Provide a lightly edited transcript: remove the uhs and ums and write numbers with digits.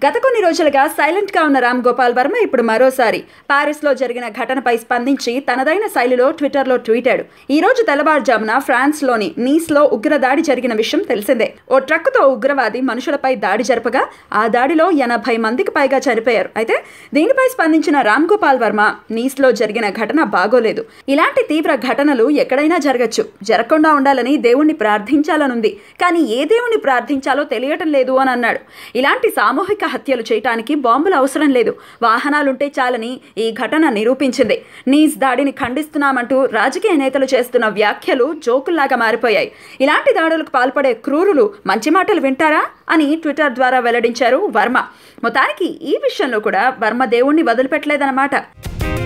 గత కొన్ని రోజులుగా సైలెంట్ గా ఉన్న రామ్ గోపాల్ వర్మ ఇప్పుడు మరోసారి పారిస్ లో జరిగిన ఘటనపై స్పందించి తనదైన శైలిలో ట్విట్టర్లో ట్వీటాడు. ఈ రోజు తెల్లవారుజామున ఫ్రాన్స్ లోని నీస్ లో ఉగ్రదాడి జరిగిన విషయం తెలిసిందే. ఓ ట్రక్కుతో ఉగ్రవాది మనుషులపై దాడి జరపగా ఆ దాడిలో 80 మందికి పైగా చనిపోయారు. అయితే దీనిపై స్పందించిన రామ్ గోపాల్ వర్మ నీస్ లో జరిగిన ఘటన బాగోలేదు, ఇలాంటి తీవ్ర ఘటనలు ఎక్కడైనా జరగచ్చు, జరగకుండా ఉండాలని దేవుణ్ణి ప్రార్థించాలనుంది, కానీ ఏ దేవుణ్ణి ప్రార్థించాలో తెలియటం లేదు అని అన్నాడు. ఇలాంటి సామూహిక హత్యలు చేయటానికి బాంబులు అవసరం లేదు, వాహనాలుంటే చాలని ఈ ఘటన నిరూపించింది. నీస్ దాడిని ఖండిస్తున్నామంటూ రాజకీయ నేతలు చేస్తున్న వ్యాఖ్యలు జోకుల్లాగా మారిపోయాయి. ఇలాంటి దాడులకు పాల్పడే క్రూరులు మంచి మాటలు వింటారా అని ట్విట్టర్ ద్వారా వెల్లడించారు వర్మ. మొత్తానికి ఈ విషయంలో కూడా వర్మ దేవుణ్ణి వదిలిపెట్టలేదన్నమాట.